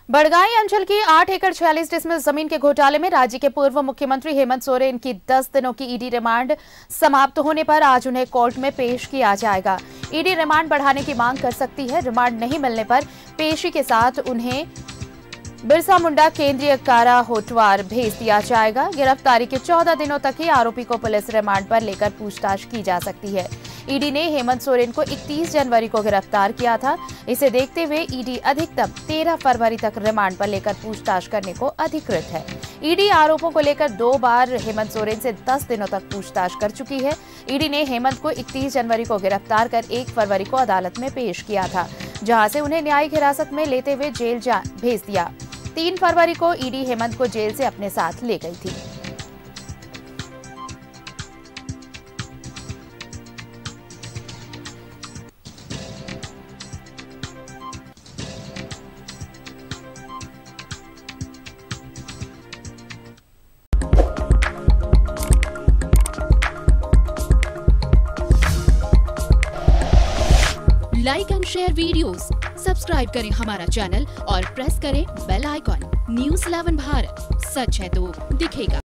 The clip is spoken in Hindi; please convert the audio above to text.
बड़गाई अंचल की 8 एकड़ 46 डिसमिल जमीन के घोटाले में राज्य के पूर्व मुख्यमंत्री हेमंत सोरेन की 10 दिनों की ईडी रिमांड समाप्त होने पर आज उन्हें कोर्ट में पेश किया जाएगा। ईडी रिमांड बढ़ाने की मांग कर सकती है। रिमांड नहीं मिलने पर पेशी के साथ उन्हें बिरसा मुंडा केंद्रीय कारा होटवार भेज दिया जाएगा। गिरफ्तारी के 14 दिनों तक ही आरोपी को पुलिस रिमांड पर लेकर पूछताछ की जा सकती है। ईडी ने हेमंत सोरेन को 31 जनवरी को गिरफ्तार किया था। इसे देखते हुए ईडी अधिकतम 13 फरवरी तक रिमांड पर लेकर पूछताछ करने को अधिकृत है। ईडी आरोपों को लेकर 2 बार हेमंत सोरेन से 10 दिनों तक पूछताछ कर चुकी है। ईडी ने हेमंत को 31 जनवरी को गिरफ्तार कर 1 फरवरी को अदालत में पेश किया था, जहां से उन्हें न्यायिक हिरासत में लेते हुए जेल भेज दिया। 3 फरवरी को ईडी हेमंत को जेल से अपने साथ ले गई थी। Like and share videos, subscribe करें हमारा चैनल और प्रेस करें बेल आइकॉन। न्यूज़ 11 भारत, सच है तो दिखेगा।